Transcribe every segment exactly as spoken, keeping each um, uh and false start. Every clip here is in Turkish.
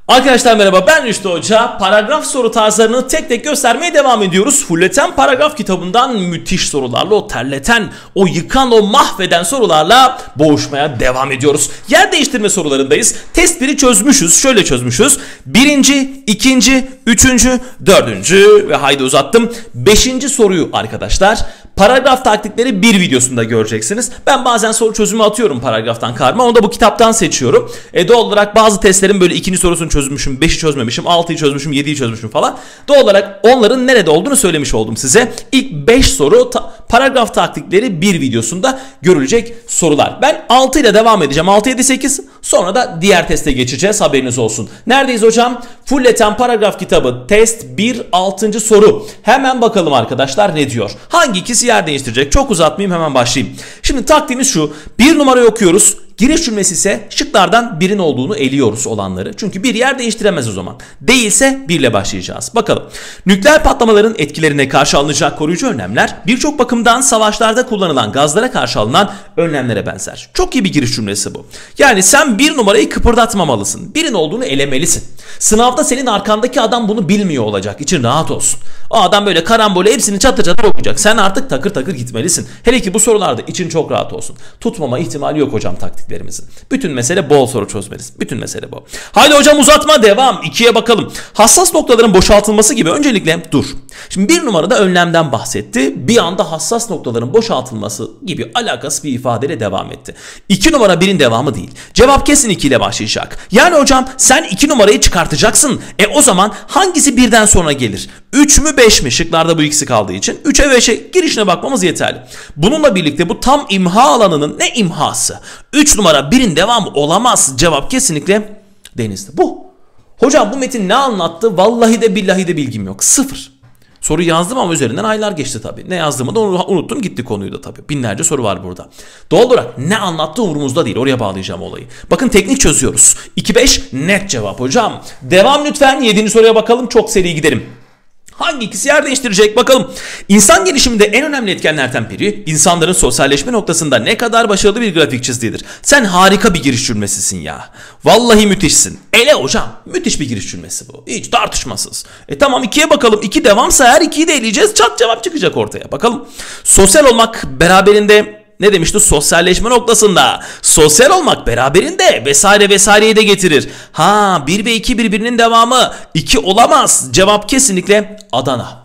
Arkadaşlar merhaba, ben Rüştü Hoca. Paragraf soru tarzlarını tek tek göstermeye devam ediyoruz. Fulleten Paragraf kitabından müthiş sorularla, o terleten, o yıkan, o mahveden sorularla boğuşmaya devam ediyoruz. Yer değiştirme sorularındayız. Test biri çözmüşüz. Şöyle çözmüşüz. Birinci, ikinci, üçüncü, dördüncü ve haydi uzattım. Beşinci soruyu arkadaşlar paragraf taktikleri bir videosunda göreceksiniz. Ben bazen soru çözümü atıyorum paragraftan karma. Onu da bu kitaptan seçiyorum. E doğal olarak bazı testlerin böyle ikinci sorusunu çözmüşüm, beşi çözmemişim, altıyı çözmüşüm, yediyi çözmüşüm falan. Doğal olarak onların nerede olduğunu söylemiş oldum size. İlk beş soru ta paragraf taktikleri bir videosunda görülecek sorular. Ben altı ile devam edeceğim. altı, yedi, sekiz. Sonra da diğer teste geçeceğiz. Haberiniz olsun. Neredeyiz hocam? Fulleten Paragraf kitabı test bir, altıncı soru. Hemen bakalım arkadaşlar ne diyor? Hangi ikisi yer değiştirecek? Çok uzatmayayım, hemen başlayayım. Şimdi taktiğimiz şu. Bir numarayı okuyoruz. Giriş cümlesi ise şıklardan birin olduğunu eliyoruz olanları. Çünkü bir yer değiştiremez o zaman. Değilse bir ile başlayacağız. Bakalım. Nükleer patlamaların etkilerine karşı alınacak koruyucu önlemler birçok bakımdan savaşlarda kullanılan gazlara karşı alınan önlemlere benzer. Çok iyi bir giriş cümlesi bu. Yani sen bir numarayı kıpırdatmamalısın. Birin olduğunu elemelisin. Sınavda senin arkandaki adam bunu bilmiyor olacak. İçin rahat olsun. O adam böyle karambole hepsini çatır çatır okuyacak. Sen artık takır takır gitmelisin. Hele ki bu sorularda için çok rahat olsun. Tutmama ihtimali yok hocam taktiklerimizin. Bütün mesele bol soru çözmelisin. Bütün mesele bu. Haydi hocam uzatma, devam. ikiye bakalım. Hassas noktaların boşaltılması gibi öncelikle dur. Şimdi bir numarada önlemden bahsetti. Bir anda hassas noktaların boşaltılması gibi alakası bir ifadeyle devam etti. iki numara birin devamı değil. Cevap kesin iki ile başlayacak. Yani hocam sen iki numarayı çıkartacaksın. E o zaman hangisi birden sonra gelir? üç mü beş mi? Şıklarda bu ikisi kaldığı için üçe beşe girişine bakmamız yeterli. Bununla birlikte bu tam imha alanının ne imhası? üç numara birin devamı olamaz. Cevap kesinlikle denizde. Bu. Hocam bu metin ne anlattı? Vallahi de billahi de bilgim yok. Sıfır. Soruyu yazdım ama üzerinden aylar geçti tabii. Ne yazdığımı da unuttum gitti konuyu da tabii. Binlerce soru var burada. Doğal olarak ne anlattığı umurumuzda değil. Oraya bağlayacağım olayı. Bakın teknik çözüyoruz. iki beş net cevap hocam. Devam lütfen. yedinci soruya bakalım. Çok seri gidelim. Hangi ikisi yer değiştirecek bakalım. İnsan gelişiminde en önemli etkenlerden biri insanların sosyalleşme noktasında ne kadar başarılı bir grafik çizdiğidir. Sen harika bir giriş cümlesisin ya. Vallahi müthişsin. Ele hocam. Müthiş bir giriş cümlesi bu. Hiç tartışmasız. E tamam ikiye bakalım. iki devamsa her ikiyi de eleyeceğiz. Çat cevap çıkacak ortaya. Bakalım. Sosyal olmak beraberinde ne demişti? Sosyalleşme noktasında. Sosyal olmak beraberinde vesaire vesaireyi de getirir. Ha bir ve iki birbirinin devamı. iki olamaz. Cevap kesinlikle Adana.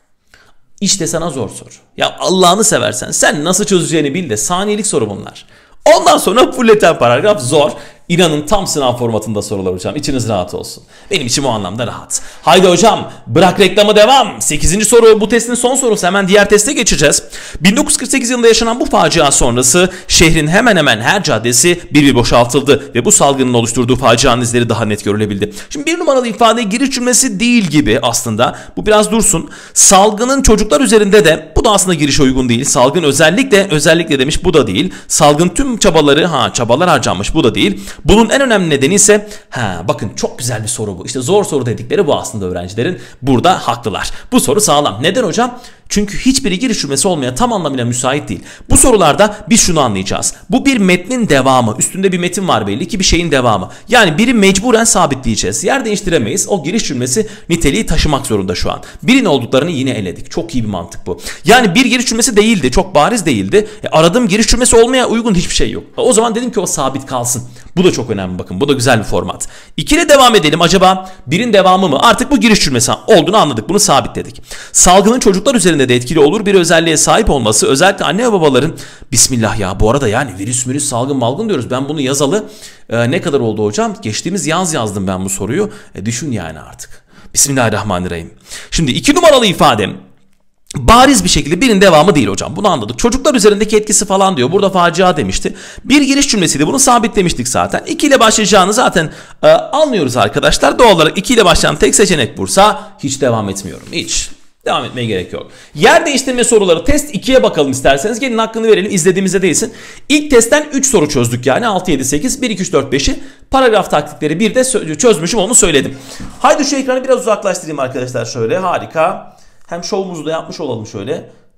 İşte sana zor soru. Ya Allah'ını seversen sen nasıl çözeceğini bil de saniyelik soru bunlar. Ondan sonra fulleten paragraf zor. İnanın tam sınav formatında sorular hocam. İçiniz rahat olsun. Benim içim o anlamda rahat. Haydi hocam bırak reklamı, devam. sekizinci soru bu testin son sorusu. Hemen diğer teste geçeceğiz. bin dokuz yüz kırk sekiz yılında yaşanan bu facia sonrası şehrin hemen hemen her caddesi bir bir boşaltıldı. Ve bu salgının oluşturduğu facianın izleri daha net görülebildi. Şimdi bir numaralı ifade giriş cümlesi değil gibi aslında. Bu biraz dursun. Salgının çocuklar üzerinde de bu da aslında girişe uygun değil. Salgın özellikle özellikle demiş, bu da değil. Salgın tüm çabaları ha çabalar harcanmış, bu da değil. Bunun en önemli nedeni ise ha bakın çok güzel bir soru bu. İşte zor soru dedikleri bu aslında öğrencilerin. Burada haklılar. Bu soru sağlam. Neden hocam? Çünkü hiçbiri giriş cümlesi olmaya tam anlamıyla müsait değil. Bu sorularda biz şunu anlayacağız. Bu bir metnin devamı. Üstünde bir metin var belli ki, bir şeyin devamı. Yani biri mecburen sabitleyeceğiz. Yer değiştiremeyiz. O giriş cümlesi niteliği taşımak zorunda şu an. Birin olduklarını yine eledik. Çok iyi bir mantık bu. Yani bir giriş cümlesi değildi. Çok bariz değildi. E, aradığım giriş cümlesi olmaya uygun hiçbir şey yok. O zaman dedim ki o sabit kalsın. Bu da çok önemli bakın. Bu da güzel bir format. iki ile devam edelim. Acaba birin devamı mı? Artık bu giriş cümlesi olduğunu anladık. Bunu sabitledik. Salgının çocuklar üzerinde de etkili olur bir özelliğe sahip olması, özellikle anne ve babaların bismillah ya bu arada yani virüs virüs salgın malgın diyoruz. Ben bunu yazalı e, ne kadar oldu hocam? Geçtiğimiz yaz yazdım ben bu soruyu. E, düşün yani artık. Bismillahirrahmanirrahim. Şimdi iki numaralı ifadem bariz bir şekilde birin devamı değil hocam. Bunu anladık. Çocuklar üzerindeki etkisi falan diyor. Burada facia demişti. Bir giriş cümlesiydi. Bunu sabitlemiştik zaten. iki ile başlayacağını zaten e, anlıyoruz arkadaşlar. Doğal olarak iki ile başlayan tek seçenek Bursa. Hiç devam etmiyorum. Hiç. Devam etmeye gerek yok. Yer değiştirme soruları test ikiye bakalım isterseniz. Gelin hakkını verelim, izlediğimizde değilsin. İlk testten üç soru çözdük yani. altı, yedi, sekiz, bir, iki, üç, dört, beşi. Paragraf taktikleri bir de çözmüşüm, onu söyledim. Haydi şu ekranı biraz uzaklaştırayım arkadaşlar şöyle. Harika. Hem şovumuzu da yapmış olalım şöyle.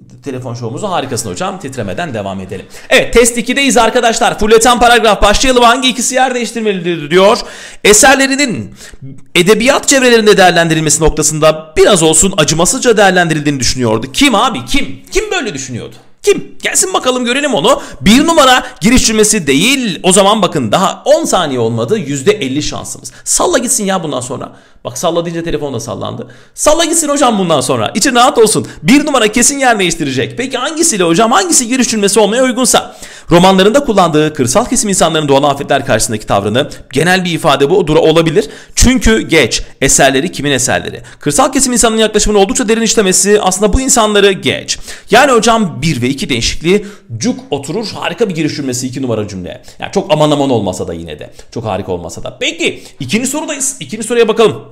telefon şovumuzu harikasın hocam. Titremeden devam edelim. Evet, test ikideyiz arkadaşlar. Fulleten paragraf başlayalım. Hangi ikisi yer değiştirmelidir diyor. Eserlerinin edebiyat çevrelerinde değerlendirilmesi noktasında biraz olsun acımasızca değerlendirildiğini düşünüyordu. Kim abi kim? Kim böyle düşünüyordu? Kim? Gelsin bakalım görelim onu. Bir numara giriş cümlesi değil. O zaman bakın daha on saniye olmadı. yüzde elli şansımız. Salla gitsin ya bundan sonra. Bak salla deyince telefon da sallandı. Salla gitsin hocam bundan sonra. İçin rahat olsun. Bir numara kesin yer değiştirecek. Peki hangisiyle hocam? Hangisi giriş cümlesi olmaya uygunsa? Romanlarında kullandığı kırsal kesim insanların doğal afetler karşısındaki tavrını, genel bir ifade bu dura olabilir. Çünkü geç. Eserleri kimin eserleri? Kırsal kesim insanının yaklaşımını oldukça derin işlemesi aslında bu insanları geç. Yani hocam bir ve iki değişikliği cuk oturur. Harika bir giriş cümlesi iki numara cümle. Yani çok aman aman olmasa da yine de. Çok harika olmasa da. Peki ikinci sorudayız. İkinci soruya bakalım.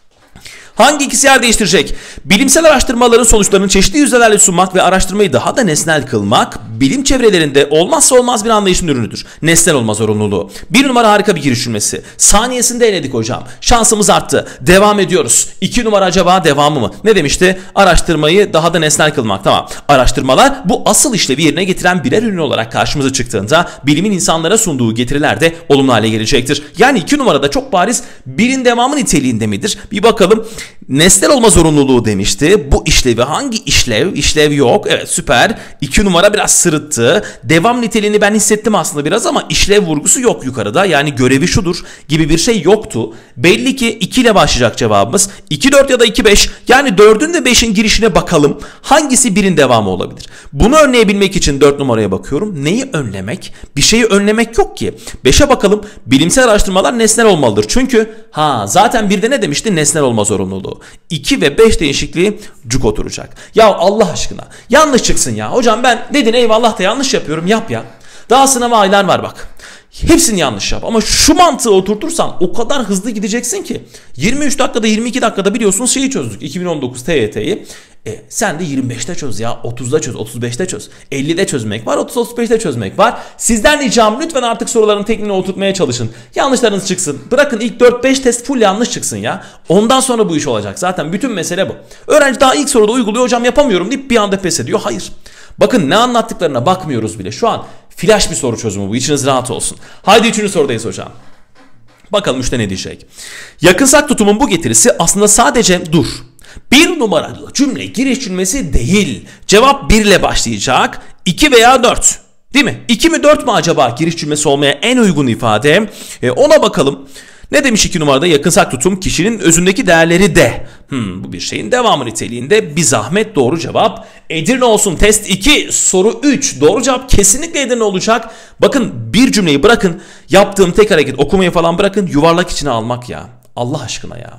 Hangi ikisi yer değiştirecek? Bilimsel araştırmaların sonuçlarını çeşitli yüzdelerle sunmak ve araştırmayı daha da nesnel kılmak bilim çevrelerinde olmazsa olmaz bir anlayışın ürünüdür. Nesnel olma zorunluluğu. Bir numara harika bir giriş cümlesi. Saniyesinde eledik hocam. Şansımız arttı. Devam ediyoruz. İki numara acaba devamı mı? Ne demişti? Araştırmayı daha da nesnel kılmak. Tamam. Araştırmalar bu asıl işlevi yerine getiren birer ürün olarak karşımıza çıktığında bilimin insanlara sunduğu getiriler de olumlu hale gelecektir. Yani iki numarada çok bariz birin devamı niteliğinde midir? Bir bakalım. Nesnel olma zorunluluğu demişti. Bu işlevi hangi işlev? İşlev yok. Evet süper. İki numara biraz sırıttı. Devam niteliğini ben hissettim aslında biraz ama işlev vurgusu yok yukarıda. Yani görevi şudur gibi bir şey yoktu. Belli ki iki ile başlayacak cevabımız. iki dört ya da iki beş. Yani dördün ve beşin girişine bakalım. Hangisi birin devamı olabilir? Bunu önleyebilmek için dört numaraya bakıyorum. Neyi önlemek? Bir şeyi önlemek yok ki. beşe bakalım. Bilimsel araştırmalar nesnel olmalıdır. Çünkü ha zaten bir de ne demişti? Nesnel olma zorunluluğu. iki ve beş değişikliği cuk oturacak. Ya Allah aşkına yanlış çıksın ya. Hocam ben dedin eyvallah da yanlış yapıyorum yap ya. Daha sınava aylar var bak. Hepsini yanlış yap ama şu mantığı oturtursan o kadar hızlı gideceksin ki. yirmi üç dakikada yirmi iki dakikada biliyorsunuz şeyi çözdük. iki bin on dokuz T Y T'yi. E, sen de yirmi beşte çöz ya. otuzda çöz, otuz beşte çöz. ellide çözmek var, otuz otuz beşte çözmek var. Sizden ricam lütfen artık soruların tekniğini oturtmaya çalışın. Yanlışlarınız çıksın. Bırakın ilk dört beş test full yanlış çıksın ya. Ondan sonra bu iş olacak. Zaten bütün mesele bu. Öğrenci daha ilk soruda uyguluyor hocam yapamıyorum deyip bir anda pes ediyor. Hayır. Bakın ne anlattıklarına bakmıyoruz bile. Şu an flash bir soru çözümü bu. İçiniz rahat olsun. Haydi üçüncü sorudayız hocam. Bakalım üçte ne diyecek. Yakınsak tutumun bu getirisi aslında sadece dur. Bir numaralı cümle giriş cümlesi değil. Cevap bir ile başlayacak. iki veya dört. Değil mi? iki mi dört mü acaba giriş cümlesi olmaya en uygun ifade? E, ona bakalım. Ne demiş iki numarada? Yakınsak tutum kişinin özündeki değerleri de. Hmm, bu bir şeyin devamı niteliğinde. Bir zahmet doğru cevap Edirne olsun. Test iki soru üç. Doğru cevap kesinlikle Edirne olacak. Bakın bir cümleyi bırakın. Yaptığım tek hareket okumayı falan bırakın. Yuvarlak içine almak ya. Allah aşkına ya.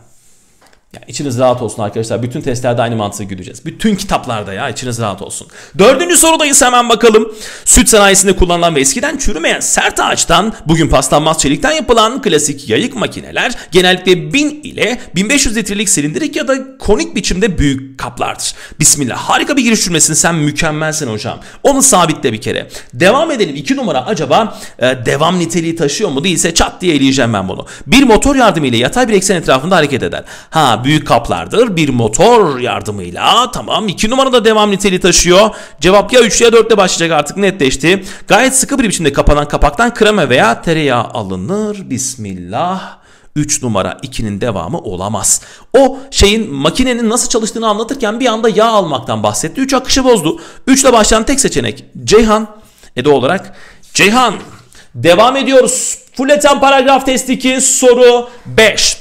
Ya içiniz rahat olsun arkadaşlar. Bütün testlerde aynı mantığı güdeceğiz. Bütün kitaplarda ya içiniz rahat olsun. Dördüncü sorudayız hemen bakalım. Süt sanayisinde kullanılan ve eskiden çürümeyen sert ağaçtan bugün paslanmaz çelikten yapılan klasik yayık makineler genellikle bin ile bin beş yüz litrelik silindirik ya da konik biçimde büyük kaplardır. Bismillah harika bir giriş cümlesin sen mükemmelsin hocam. Onu sabitle bir kere. Devam edelim. iki numara acaba e, devam niteliği taşıyor mu değilse çat diye eleyeceğim ben bunu. Bir motor yardımıyla yatay bir eksen etrafında hareket eder. Ha büyük kaplardır. Bir motor yardımıyla tamam. iki numarada devam niteliği taşıyor. Cevap ya üç ya dörtte başlayacak artık netleşti. Gayet sıkı bir biçimde kapanan kapaktan krema veya tereyağı alınır. Bismillah. üç numara ikinin devamı olamaz. O şeyin makinenin nasıl çalıştığını anlatırken bir anda yağ almaktan bahsetti. üç akışı bozdu. üç ile başlayan tek seçenek Ceyhan. E de olarak Ceyhan. Devam ediyoruz. Fulleten paragraf test iki soru beş.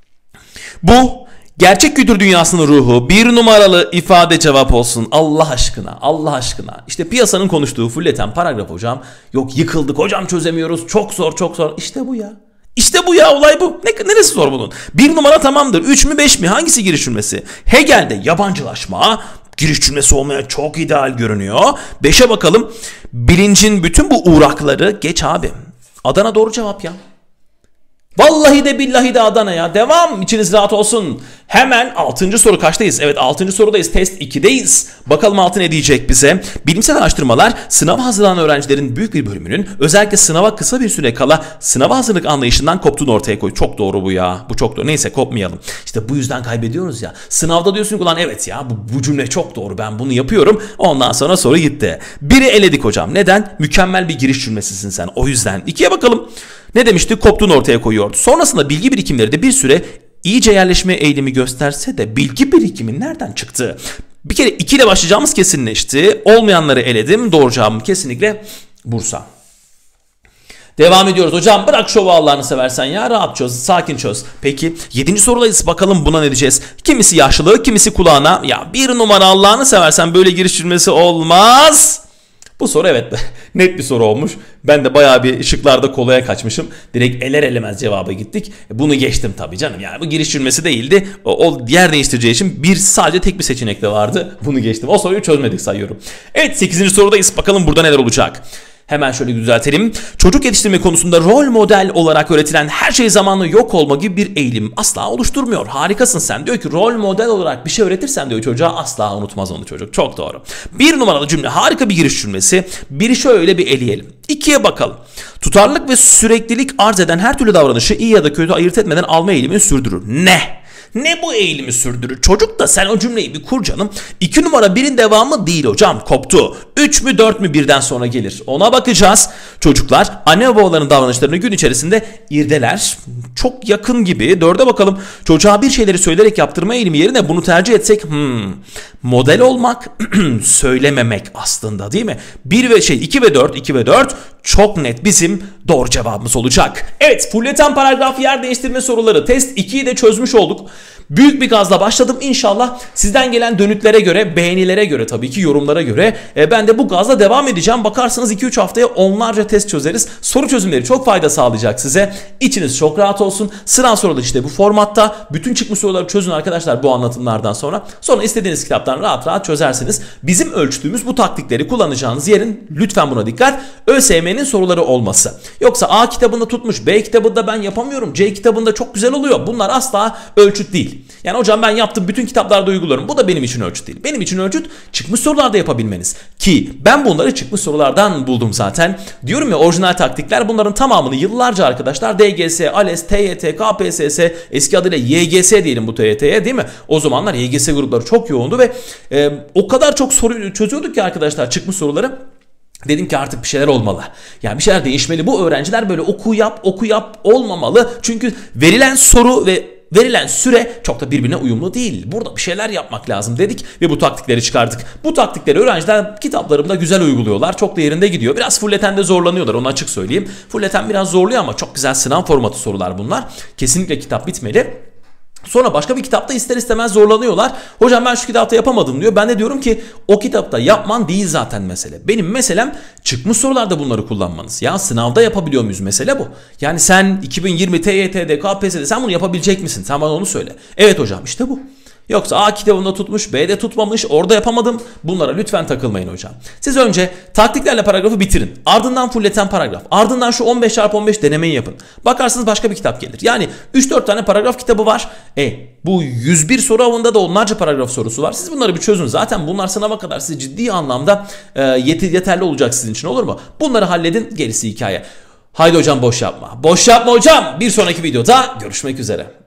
Bu gerçek kültür dünyasının ruhu bir numaralı ifade cevap olsun. Allah aşkına, Allah aşkına. İşte piyasanın konuştuğu fulleten paragraf hocam. Yok yıkıldık hocam çözemiyoruz. Çok zor, çok zor. İşte bu ya. İşte bu ya olay bu. Ne, neresi zor bunun? Bir numara tamamdır. Üç mü beş mi? Hangisi giriş cümlesi? Hegel'de yabancılaşma giriş cümlesi olmaya çok ideal görünüyor. Beşe bakalım. Bilincin bütün bu uğrakları geç abi. Adana doğru cevap ya. Vallahi de billahi de Adana ya. Devam. İçiniz rahat olsun. Hemen altıncı soru kaçtayız? Evet, altıncı sorudayız. Test ikideyiz. Bakalım altı ne diyecek bize? Bilimsel araştırmalar sınava hazırlanan öğrencilerin büyük bir bölümünün özellikle sınava kısa bir süre kala sınava hazırlık anlayışından koptuğunu ortaya koyuyor. Çok doğru bu ya. Bu çok doğru. Neyse, kopmayalım. İşte bu yüzden kaybediyoruz ya. Sınavda diyorsun ki ulan evet ya bu, bu cümle çok doğru. Ben bunu yapıyorum. Ondan sonra soru gitti. Biri eledik hocam. Neden? Mükemmel bir giriş cümlesisin sen. O yüzden. İkiye bakalım. Ne demişti? Koptuğunu ortaya koyuyordu. Sonrasında bilgi birikimleri de bir süre iyice yerleşme eğilimi gösterse de bilgi birikimin nereden çıktı? Bir kere iki ile başlayacağımız kesinleşti. Olmayanları eledim. Doğru cevabım kesinlikle Bursa. Devam ediyoruz. Hocam bırak şovu Allah'ını seversen ya. Rahat çöz. Sakin çöz. Peki yedinci sorudayız. Bakalım buna ne diyeceğiz? Kimisi yaşlılığı, kimisi kulağına. Ya bir numara Allah'ını seversen böyle giriş cümlesi olmaz. Bu soru evet net bir soru olmuş. Ben de bayağı bir şıklarda kolaya kaçmışım. Direkt eler elemez cevaba gittik. Bunu geçtim tabii canım. Yani bu giriş cümlesi değildi. O, o yer değiştireceği için bir sadece tek bir seçenek de vardı. Bunu geçtim. O soruyu çözmedik sayıyorum. Evet, sekizinci sorudayız. Bakalım burada neler olacak. Hemen şöyle düzeltelim. Çocuk yetiştirme konusunda rol model olarak öğretilen her şey zamanla yok olma gibi bir eğilim asla oluşturmuyor. Harikasın sen. Diyor ki rol model olarak bir şey öğretirsen diyor çocuğa asla unutmaz onu çocuk. Çok doğru. Bir numaralı cümle harika bir giriş cümlesi. Biri şöyle bir eleyelim. İkiye bakalım. Tutarlılık ve süreklilik arz eden her türlü davranışı iyi ya da kötü ayırt etmeden alma eğilimini sürdürür. Ne? Ne bu eğilimi sürdürür? Çocuk da sen o cümleyi bir kur canım. İki numara birin devamı değil hocam. Koptu. Üç mü dört mü birden sonra gelir. Ona bakacağız. Çocuklar anne ve babaların davranışlarını gün içerisinde irdeler. Çok yakın gibi. Dörde bakalım. Çocuğa bir şeyleri söyleyerek yaptırma eğilimi yerine bunu tercih etsek. Hmm, model olmak söylememek aslında değil mi? Bir ve şey iki ve dört. iki ve dört çok net bizim doğru cevabımız olacak. Evet, fulleten paragraf yer değiştirme soruları. Test ikiyi de çözmüş olduk. Büyük bir gazla başladım. İnşallah sizden gelen dönütlere göre, beğenilere göre, tabii ki yorumlara göre e, ben de bu gazla devam edeceğim. Bakarsınız iki üç haftaya onlarca test çözeriz. Soru çözümleri çok fayda sağlayacak size. İçiniz çok rahat olsun. Sınav soruları işte bu formatta. Bütün çıkmış soruları çözün arkadaşlar bu anlatımlardan sonra. Sonra istediğiniz kitaptan rahat rahat çözersiniz. Bizim ölçtüğümüz bu taktikleri kullanacağınız yerin lütfen buna dikkat. ÖSYM'nin soruları olması. Yoksa A kitabında tutmuş, B kitabında ben yapamıyorum, C kitabında çok güzel oluyor. Bunlar asla ölçüt değil. Yani hocam ben yaptım bütün kitaplarda uyguluyorum. Bu da benim için ölçüt değil. Benim için ölçüt çıkmış sorularda yapabilmeniz. Ki ben bunları çıkmış sorulardan buldum zaten. Diyorum ya, orijinal taktikler, bunların tamamını yıllarca arkadaşlar D G S, ALES, T Y T, K P S S, eski adıyla Y G S diyelim bu T Y T'ye değil mi? O zamanlar Y G S grupları çok yoğundu ve e, o kadar çok soru çözüyorduk ki arkadaşlar çıkmış soruları. Dedim ki artık bir şeyler olmalı. Yani bir şeyler değişmeli. Bu öğrenciler böyle oku yap, oku yap olmamalı. Çünkü verilen soru ve verilen süre çok da birbirine uyumlu değil. Burada bir şeyler yapmak lazım dedik ve bu taktikleri çıkardık. Bu taktikleri öğrenciler kitaplarımda güzel uyguluyorlar. Çok da yerinde gidiyor. Biraz fulletende zorlanıyorlar, onu açık söyleyeyim. Fulleten biraz zorluyor ama çok güzel sınav formatı sorular bunlar. Kesinlikle kitap bitmeli. Sonra başka bir kitapta ister istemez zorlanıyorlar. Hocam ben şu kitapta yapamadım diyor. Ben de diyorum ki o kitapta yapman değil zaten mesele. Benim meselem çıkmış sorularda bunları kullanmanız. Ya sınavda yapabiliyor muyuz, mesele bu. Yani sen iki bin yirmi T Y T'de, K P S S'de sen bunu yapabilecek misin? Sen bana onu söyle. Evet hocam, işte bu. Yoksa A kitabında tutmuş, B'de tutmamış, orada yapamadım. Bunlara lütfen takılmayın hocam. Siz önce taktiklerle paragrafı bitirin. Ardından fulleten paragraf. Ardından şu on beş çarpı on beş denemeyi yapın. Bakarsınız başka bir kitap gelir. Yani üç dört tane paragraf kitabı var. E bu yüz bir soru avında da onlarca paragraf sorusu var. Siz bunları bir çözün. Zaten bunlar sınava kadar size ciddi anlamda e, yeterli olacak sizin için, olur mu? Bunları halledin, gerisi hikaye. Haydi hocam boş yapma. Boş yapma hocam. Bir sonraki videoda görüşmek üzere.